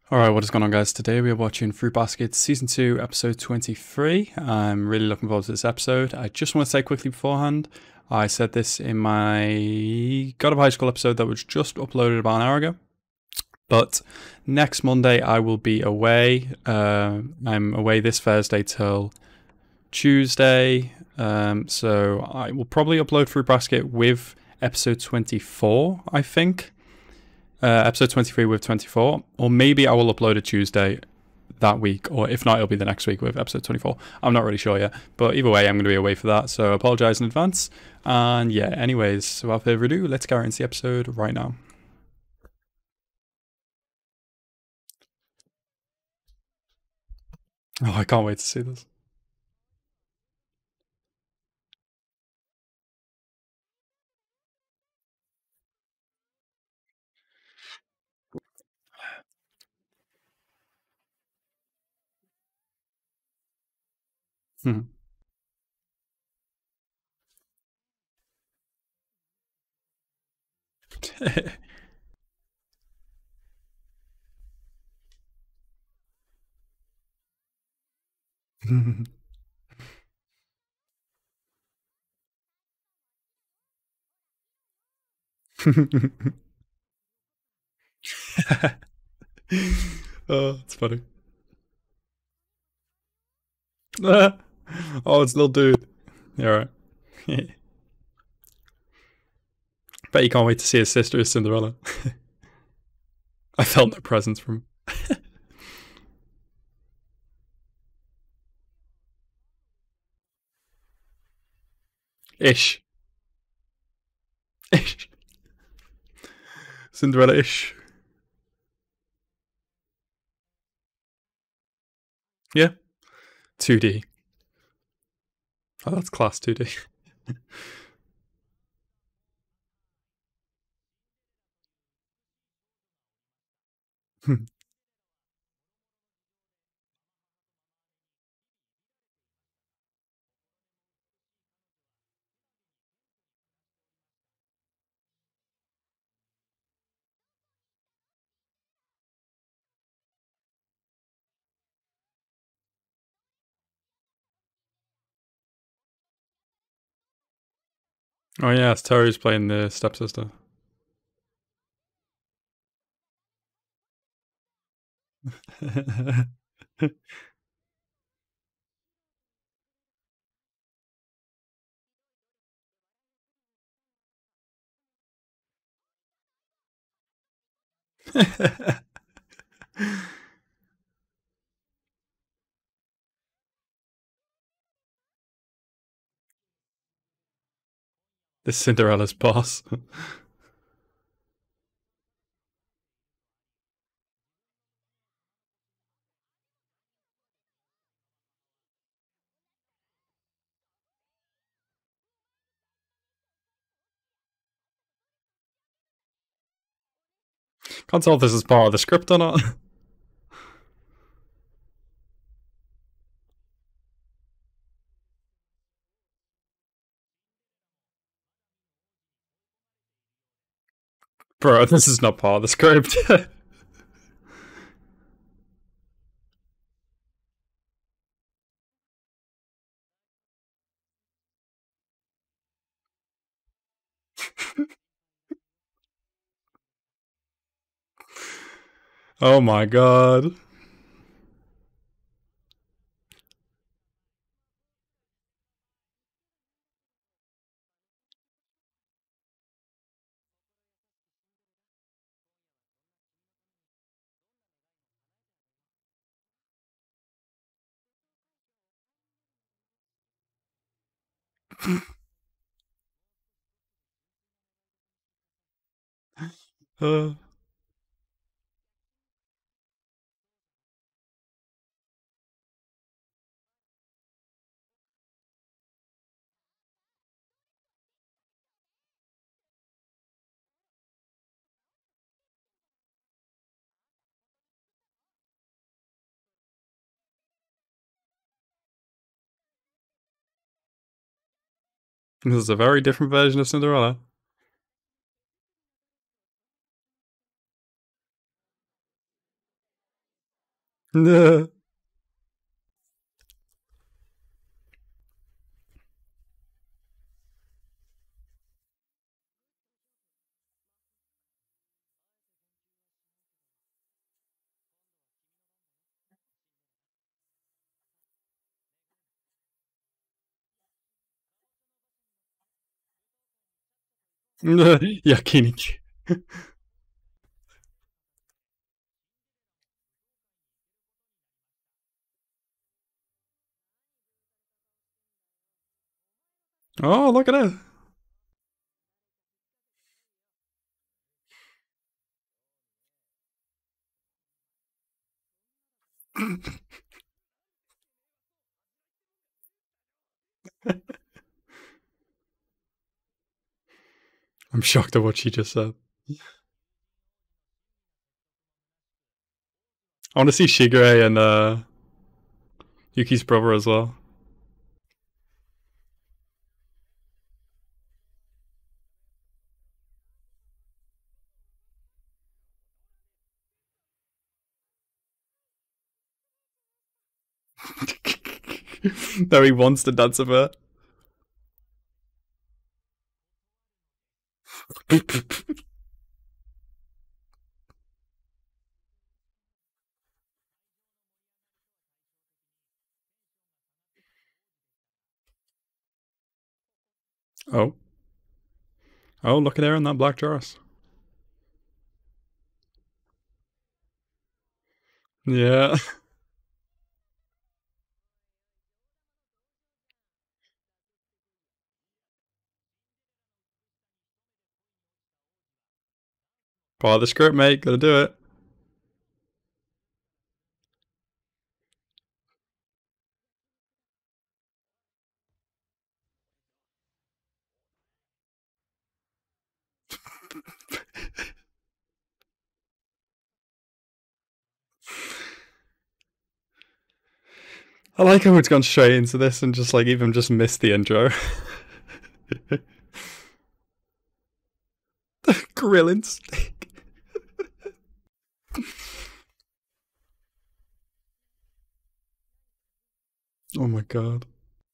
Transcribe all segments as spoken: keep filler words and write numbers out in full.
Alright, what is going on, guys? Today we are watching Fruit Basket Season two, Episode twenty-three. I'm really looking forward to this episode. I just want to say quickly beforehand, I said this in my God of High School episode that was just uploaded about an hour ago. But next Monday I will be away. Uh, I'm away this Thursday till Tuesday. Um, so I will probably upload Fruit Basket with Episode twenty-four, I think. Uh, episode twenty-three with twenty-four, or maybe I will upload a Tuesday that week, or if not, it'll be the next week with episode twenty-four. I'm not really sure yet, but either way, I'm going to be away for that, so I apologize in advance. And yeah, anyways, without further ado, let's get into the episode right now. Oh, I can't wait to see this. Hmm. Oh, it's funny. Oh, it's little dude. Yeah, right. Bet you can't wait to see his sister as Cinderella. I felt no presence from him. Ish. Ish. Cinderella-ish. Yeah. two D. Oh, that's class two D. Oh yeah, it's Terry's playing the stepsister. The Cinderella's boss. Can't tell if this is part of the script or not. Bro, this is not part of the script. Oh my god. Uh, this is a very different version of Cinderella. Yakiniku. Oh, look at it. I'm shocked at what she just said. I want to see Shigure and uh, Yuki's brother as well. No, he wants to dance a bit. Oh. Oh, look at her in that black dress. Yeah. Part of the script, mate. Gotta do it. I like how it's gone straight into this and just like even just missed the intro. Grilling steak. Oh my god.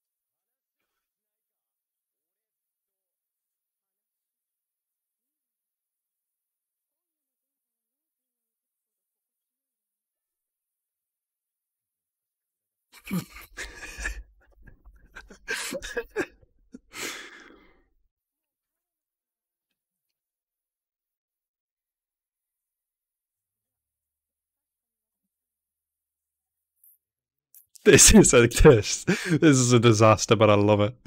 This is a this. This is a disaster, but I love it.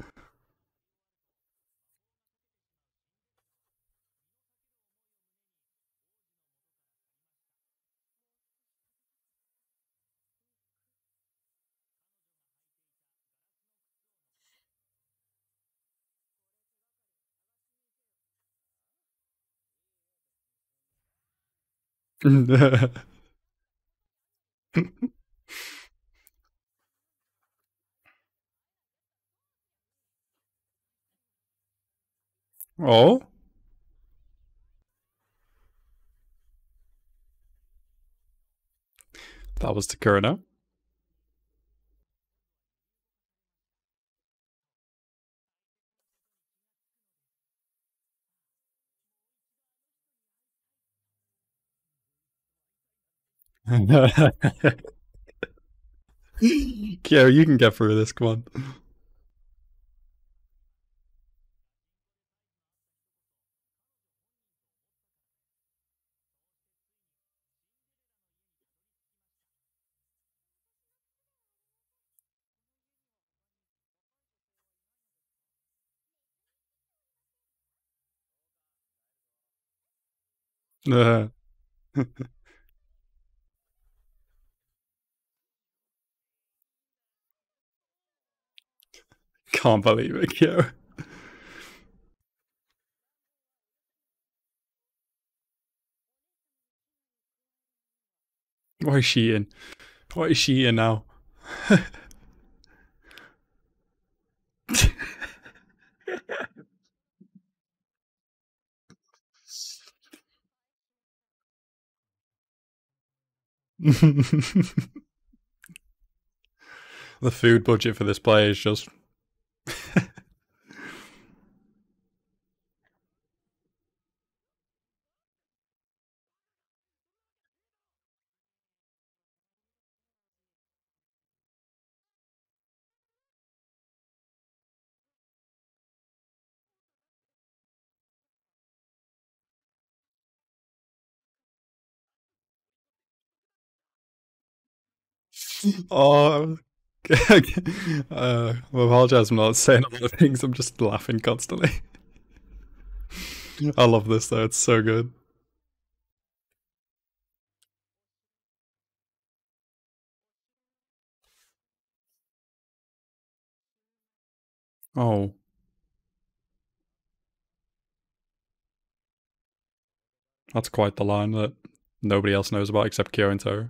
Oh, that was the Kurino. Kyo, you can get through this. Come on. Can't believe it, Kyo. Why is she in? What is she in now? The food budget for this play is just. Oh. uh, I apologize, I'm not saying a lot of things, I'm just laughing constantly. I love this though, it's so good. Oh, that's quite the line that nobody else knows about except Kyo and Toru.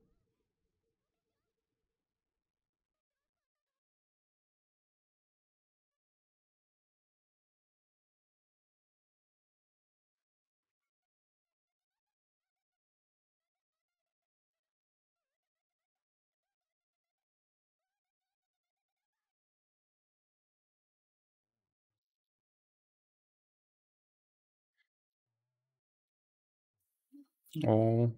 Oh.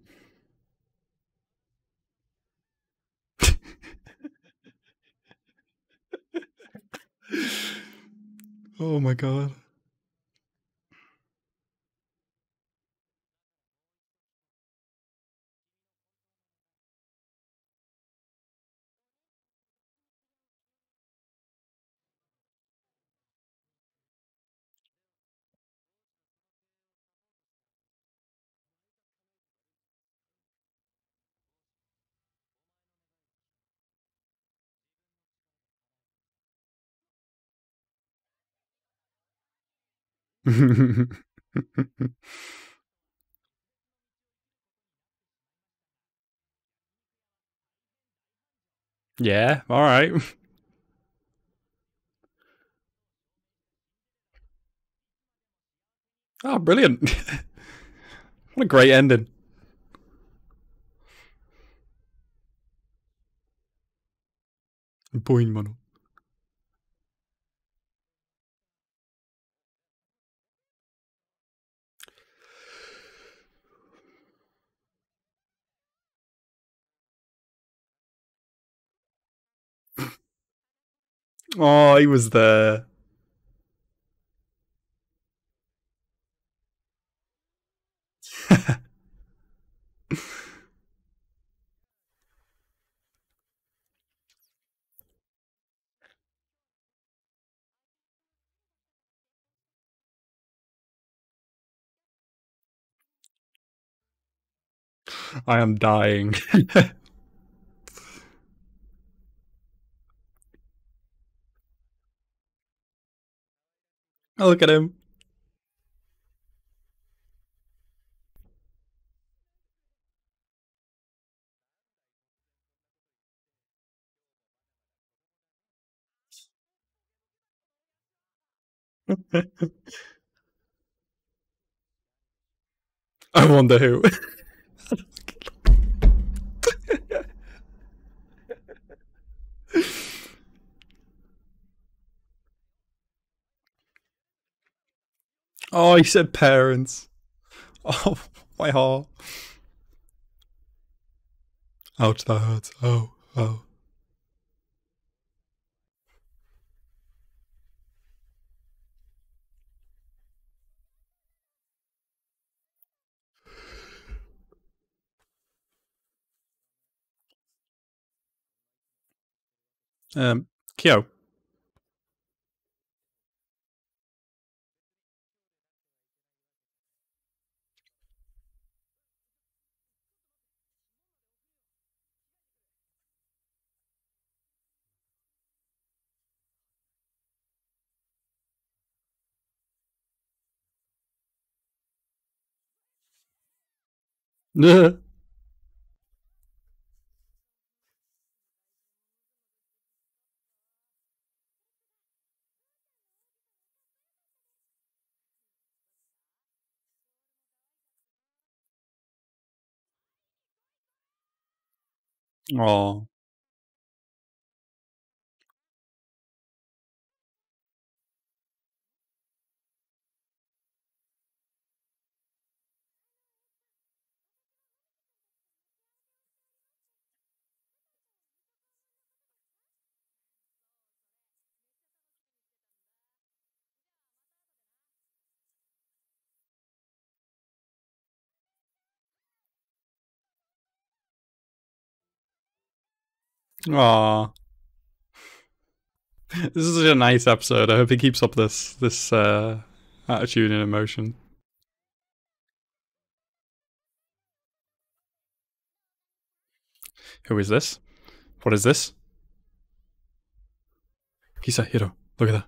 Oh my god. Yeah, alright. Oh, brilliant. What a great ending. Boing, mano. Oh, he was there. I am dying. Oh, look at him. I wonder who. Oh, he said parents. Oh, my heart. Ouch, that hurts. Oh, oh. Um, Kyo. Oh. Aw. This is a nice episode. I hope he keeps up this this uh, attitude and emotion. Who is this? What is this? Kisa, Hiro, look at that.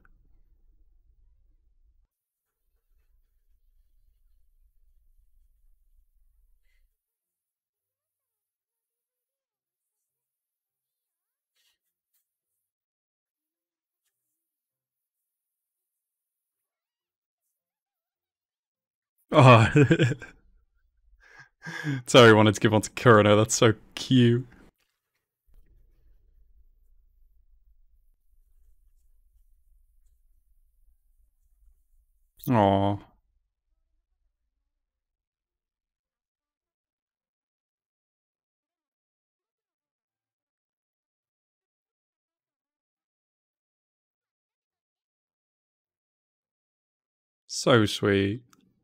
Oh. Sorry, I wanted to give one to Kurano. That's so cute. Aw. So sweet.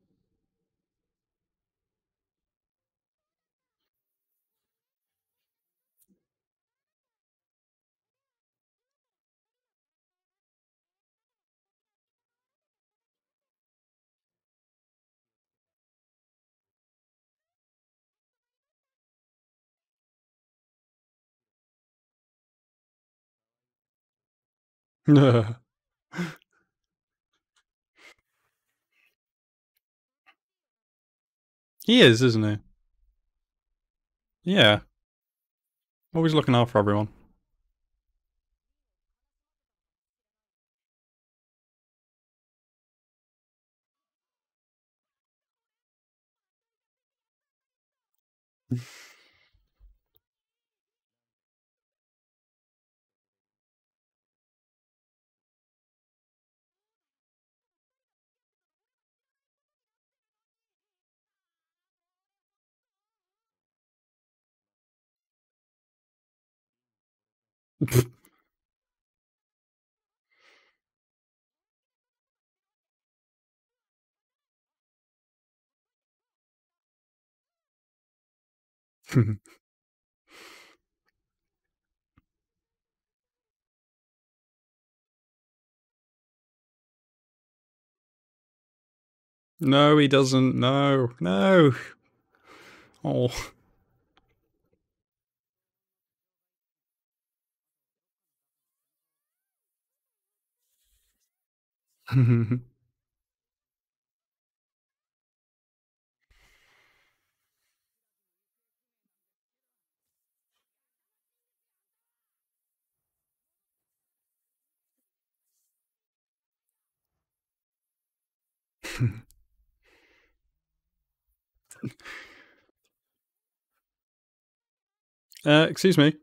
He is, isn't he? Yeah. Always looking out for everyone. No, he doesn't. No, no. Oh. uh, excuse me.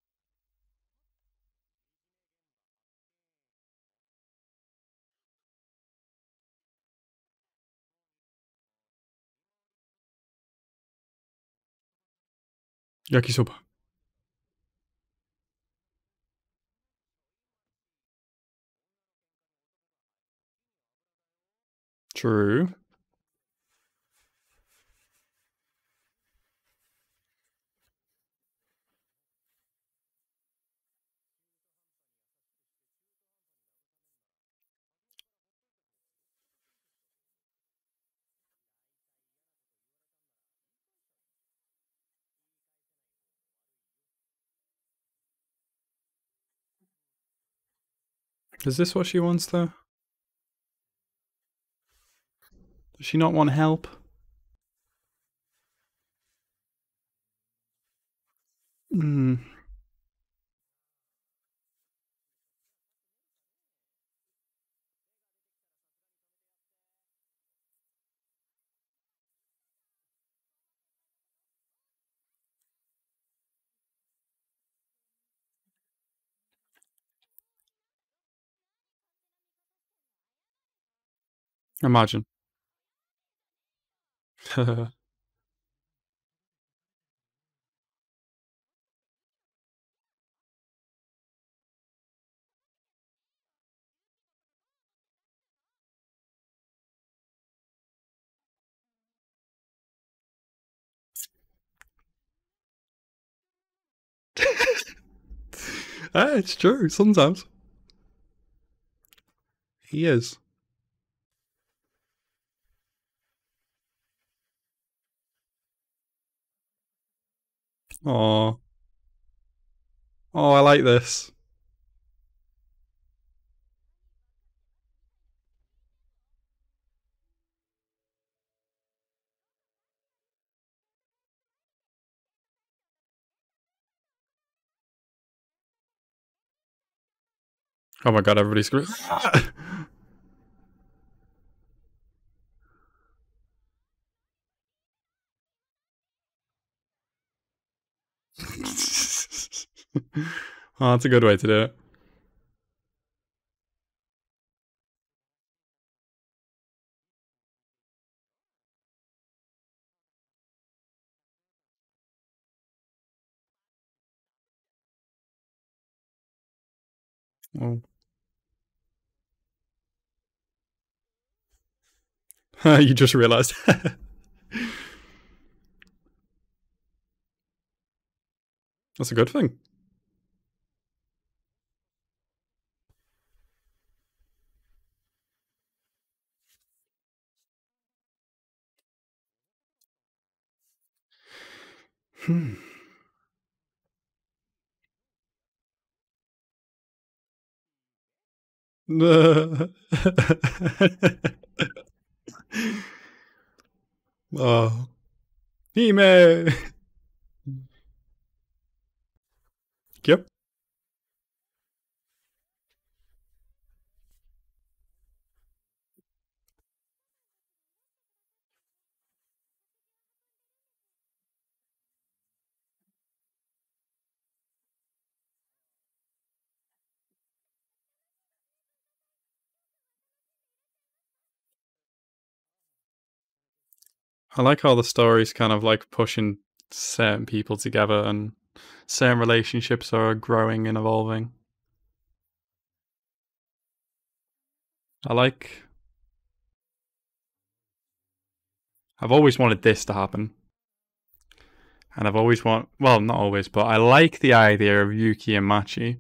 Yakisoba. True. Is this what she wants, though? Does she not want help? Hmm. Imagine. Ah, it's true. Sometimes he is. Oh, oh, I like this. Oh my god, everybody's screaming. Oh, that's a good way to do it. Oh. You just realised. That's a good thing. Hmm. Oh, Hime. Yep. I like how the story's kind of like pushing certain people together and certain relationships are growing and evolving. I like. I've always wanted this to happen. And I've always want. Well, not always, but I like the idea of Yuki and Machi.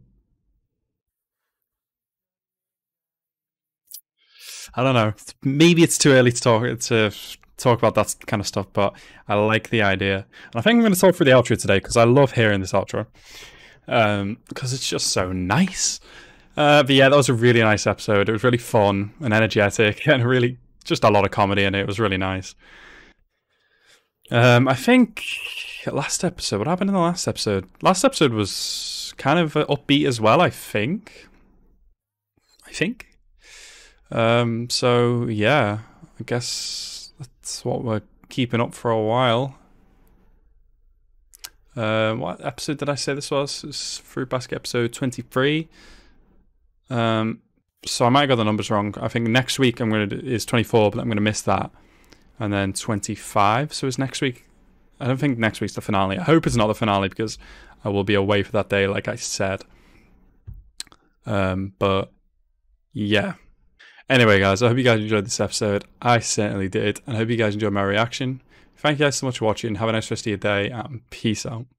I don't know. Maybe it's too early to talk to talk about that kind of stuff, but I like the idea. And I think I'm going to talk through the outro today because I love hearing this outro um, because it's just so nice. Uh, but yeah, that was a really nice episode. It was really fun and energetic and really just a lot of comedy in it. It was really nice. Um, I think last episode. What happened in the last episode? Last episode was kind of upbeat as well. I think. I think. Um, so yeah, I guess that's what we're keeping up for a while. Uh, what episode did I say this was? It's Fruit Basket episode twenty-three. Um, so I might have got the numbers wrong. I think next week I'm gonna do, is twenty-four, but I'm gonna miss that, and then twenty-five. So is next week? I don't think next week's the finale. I hope it's not the finale because I will be away for that day, like I said. Um, but yeah. Anyway, guys, I hope you guys enjoyed this episode. I certainly did, and I hope you guys enjoyed my reaction. Thank you guys so much for watching. Have a nice rest of your day, and peace out.